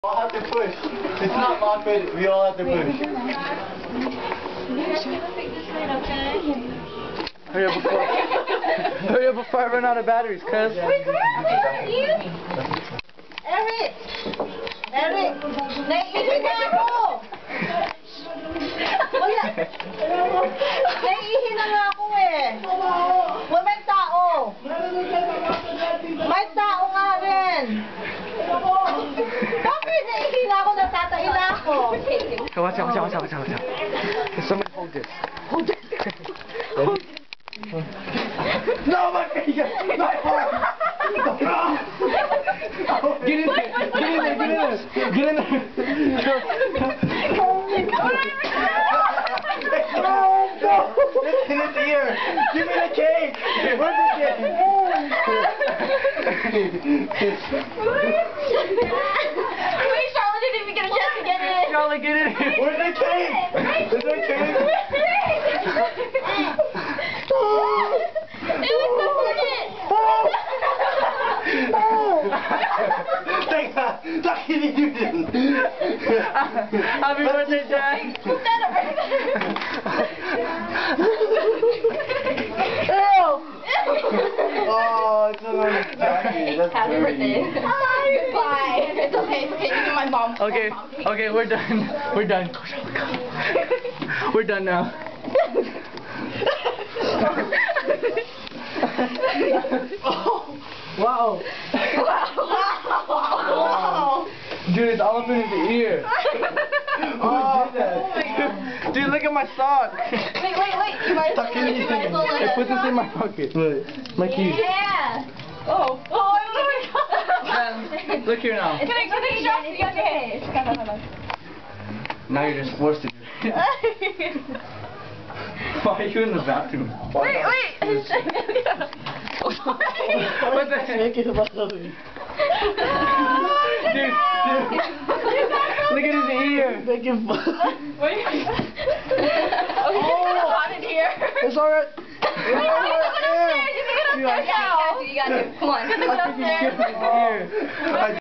all have to push. It's not locked, but we all have to push. Hurry up before I run out of batteries, cuz. Eric! Eric! Naiihi na ako! Wala! Naiihi na nga ako eh! Well, may tao! May tao nga rin! Bakit naiihi na ako? Natatahi na ako! Watch out. Can somebody hold this? Hold it! No, my finger! My arm! Get in there! Get in there! No! It's in his ear! Give me the cake! Where's the cake? Wait, Charlotte didn't even get a chance to get in! Charlotte, get in here! Where's the cake? Is there cake? It was the minute! Happy birthday, Jack! Oh, it's so Jackie. That's Happy dirty. birthday. Bye. It's okay. You can my mom. Okay, we're done. We're done. Go, Charlotte, go. We're done now. Oh, wow. Wow. Dude, it's all up in his ear. Oh, Dude, look at my sock. Wait. You might Tuck it in. I put this in my pocket. My keys. Yeah. Oh my God. Look here now. Can I shove it in your face? Now you're just forced to do it. Why are you in the bathroom? Wait. What the heck? Dude. Look at his ear. Make it fun. Oh, hot in here. It's alright. You got it. Come on. I